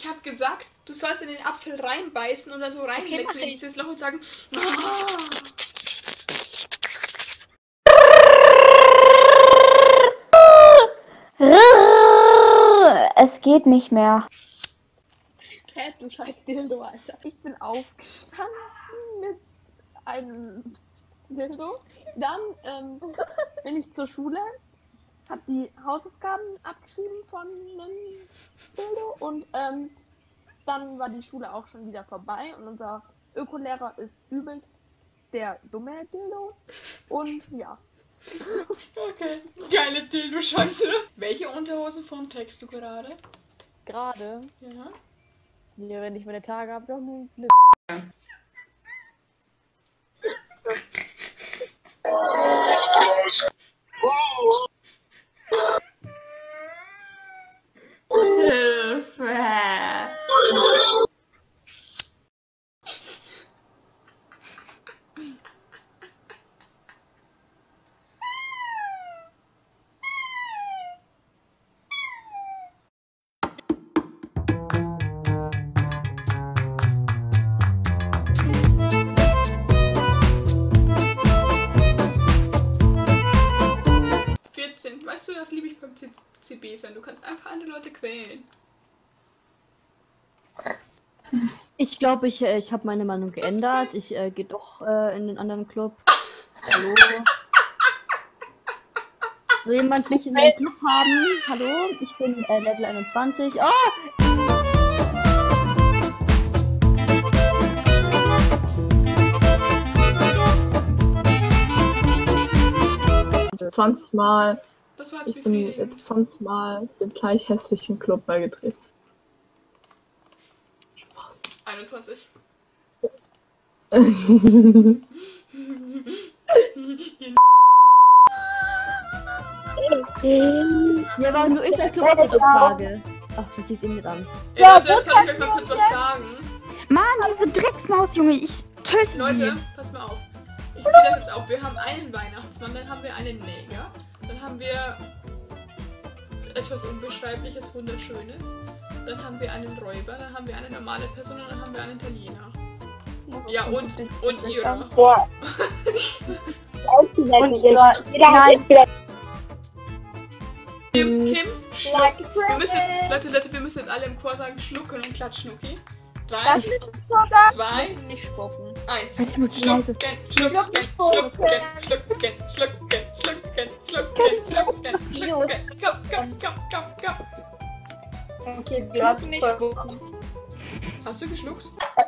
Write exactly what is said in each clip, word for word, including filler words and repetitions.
ich habe gesagt, du sollst in den Apfel reinbeißen und dann so reinlecken Okay, in dieses Loch und sagen. Es geht nicht mehr. Cat, du scheiß Dildo, Alter. Ich bin aufgestanden mit einem Dildo. Dann ähm, bin ich zur Schule, hab die Hausaufgaben abgeschrieben von einem Dildo und ähm, dann war die Schule auch schon wieder vorbei und unser Ökolehrer ist übelst der dumme Dildo und ja. Okay, geile Dildo-Scheiße. Welche Unterhosenform trägst du gerade? Gerade, Ja. ja, wenn ich meine Tage habe, doch nur ein Slip. Hilfe! vierzehn. Weißt du, das liebe ich beim C B sein. Du kannst einfach andere Leute quälen. Ich glaube, ich, äh, ich habe meine Meinung geändert. Ich äh, gehe doch äh, in den anderen Club. Hallo. Will jemand mich in seinem Club haben? Hallo, ich bin äh, Level einundzwanzig. Oh! zwanzig Mal. Das war jetzt Ich bin befriedigend. jetzt zwanzig Mal dem gleich hässlichen Club beigetreten. Spaß. einundzwanzig. Ja, aber nur ich als Club-Frage. Ach, du ziehst ihn mit an. Ja, Leute, jetzt kann ich euch mal kurz was sagen. Mann, diese Drecksmaus, Junge, ich töte Leute, pass mal auf. Ich zähle das jetzt auf. Wir haben einen Weihnachtsmann, dann haben wir einen Neger, dann haben wir etwas Unbeschreibliches, Wunderschönes, dann haben wir einen Räuber, dann haben wir eine normale Person und dann haben wir einen Italiener. Ja, und, und ihre. Boah. Und jeder, jeder hat Nein. entweder Kim, Kim, schluck. Wir müssen jetzt, Leute, Leute, wir müssen jetzt alle im Chor sagen, schlucken und klatschen, okay? Drei, zwei, Nicht spucken. eins. Ich muss leise. Schlucken, schlucken, schlucken, schlucken, schlucken, schlucken, schlucken, schlucken, schlucken. Komm, komm, komm, komm, komm. okay, du hast Nicht voll. spucken. Hast du geschluckt?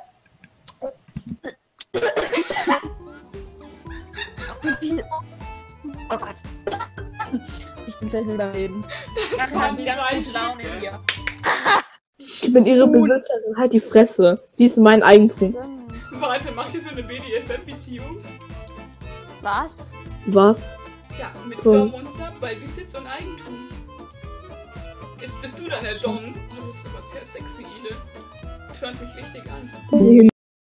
Oh Gott. Ich bin vielleicht wieder reden. Dann haben die ganz gute Laune hier. Ich bin ihre Besitzerin, halt die Fresse. Sie ist mein Eigentum. Warte, mach hier so eine B D S M-Beziehung. Was? Was? Ja, mit So. Dom und Sub, weil Besitz und Eigentum. Jetzt bist du dann der Dom. Oh, das ist aber sehr sexy, Ile. Tönt mich richtig an. Die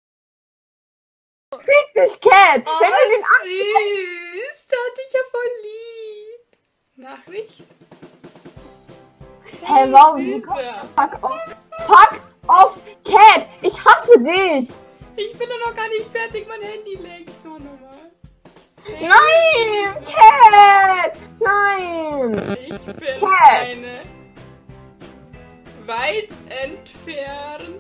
Fick dich, Cat! Oh, Wenn du den süß, da hatte ich ja voll lieb. Nachricht? Hä, warum? Süßer. Fuck off! Fuck off! Cat! Ich hasse dich! Ich bin doch noch gar nicht fertig, mein Handy leckt so normal. Nein! Cat! Nein! Ich bin Cat. eine weit entfernte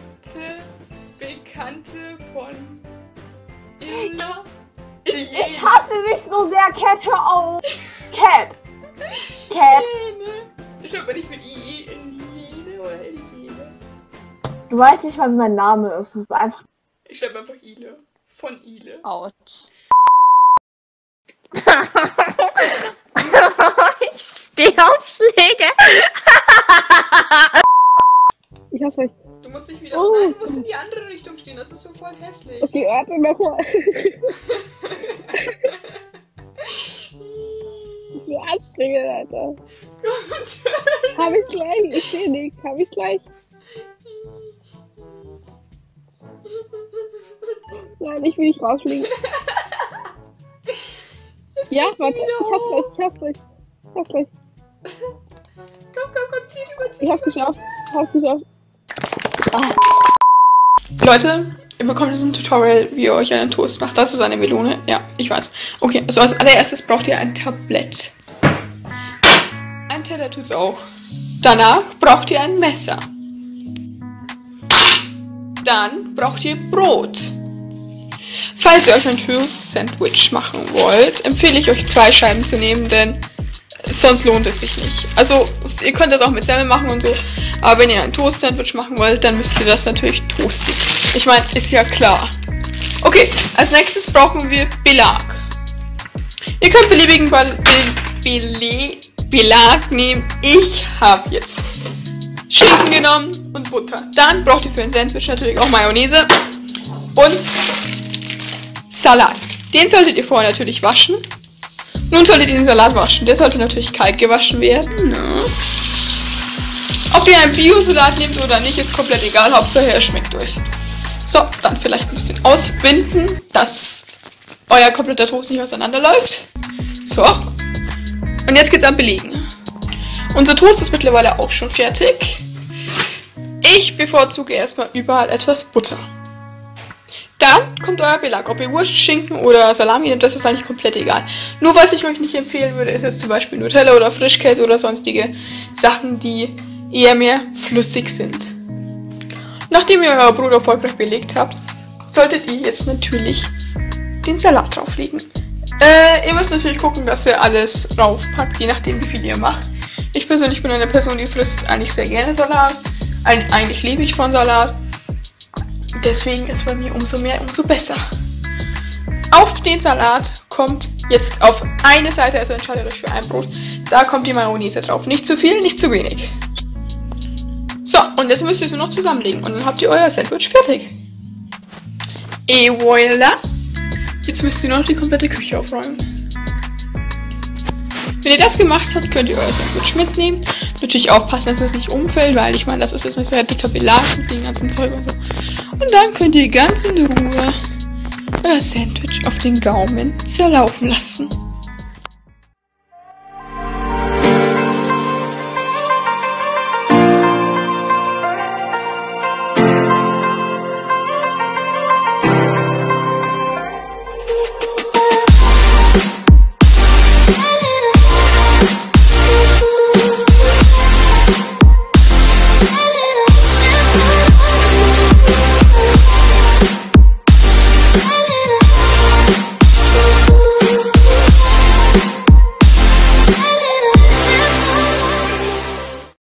Bekannte von Illa. Ich hasse dich so sehr, Cat! Hör auf! Cat! Cat! Schreibt man nicht mit I E in Jene oder in Jene? Du weißt nicht mal, wie mein Name ist. Es ist einfach. Ich schreibe einfach Ile. Von Ile. Autsch. Ich stehe auf Schläge. Ich hasse dich. Du musst dich wieder. Oh. Nein, du musst in die andere Richtung stehen. Das ist so voll hässlich. Okay, warte nochmal. So anstrengend, Alter. Gut. Hab ich's gleich? Ich seh nichts. Hab ich's gleich? Nein, ich will nicht rausfliegen. Ja, warte. Ich hab's gleich. Ich hab's gleich. Ich hab's gleich. Komm, komm, komm, zieh rüber, zieh Ich hab's rüber. geschafft. Ich hab's geschafft. Leute, ihr bekommt diesen Tutorial, wie ihr euch einen Toast macht. Das ist eine Melone. Ja, ich weiß. Okay, also als allererstes braucht ihr ein Tablett. Ein Teller tut's auch. Danach braucht ihr ein Messer. Dann braucht ihr Brot. Falls ihr euch ein Toast-Sandwich machen wollt, empfehle ich euch zwei Scheiben zu nehmen, denn sonst lohnt es sich nicht. Also, ihr könnt das auch mit Semmeln machen und so, aber wenn ihr ein Toast-Sandwich machen wollt, dann müsst ihr das natürlich toasten. Ich meine, ist ja klar. Okay, als nächstes brauchen wir Belag. Ihr könnt beliebigen Be Be Belag nehmen. Ich habe jetzt Schinken genommen und Butter. Dann braucht ihr für ein Sandwich natürlich auch Mayonnaise und Salat. Den solltet ihr vorher natürlich waschen. Nun solltet ihr den Salat waschen. Der sollte natürlich kalt gewaschen werden. Ne? Ob ihr einen Bio-Salat nehmt oder nicht, ist komplett egal. Hauptsache er schmeckt euch. So, dann vielleicht ein bisschen ausbinden, dass euer kompletter Toast nicht auseinanderläuft. So. Und jetzt geht's am Belegen. Unser Toast ist mittlerweile auch schon fertig. Ich bevorzuge erstmal überall etwas Butter. Dann kommt euer Belag. Ob ihr Wurst, Schinken oder Salami nehmt, das ist eigentlich komplett egal. Nur was ich euch nicht empfehlen würde, ist jetzt zum Beispiel Nutella oder Frischkäse oder sonstige Sachen, die eher mehr flüssig sind. Nachdem ihr euer Brot erfolgreich belegt habt, solltet ihr jetzt natürlich den Salat drauflegen. Äh, ihr müsst natürlich gucken, dass ihr alles draufpackt, je nachdem wie viel ihr macht. Ich persönlich bin eine Person, die frisst eigentlich sehr gerne Salat. Eig eigentlich lebe ich von Salat. Deswegen ist bei mir umso mehr, umso besser. Auf den Salat kommt jetzt auf eine Seite, also entscheidet euch für ein Brot, da kommt die Mayonnaise drauf. Nicht zu viel, nicht zu wenig. So, und jetzt müsst ihr sie noch zusammenlegen und dann habt ihr euer Sandwich fertig. Et voilà. Jetzt müsst ihr noch die komplette Küche aufräumen. Wenn ihr das gemacht habt, könnt ihr euer Sandwich mitnehmen. Natürlich aufpassen, dass es nicht umfällt, weil ich meine, das ist jetzt ein sehr dicker Belag mit dem ganzen Zeug und so. Und dann könnt ihr ganz in Ruhe euer Sandwich auf den Gaumen zerlaufen lassen.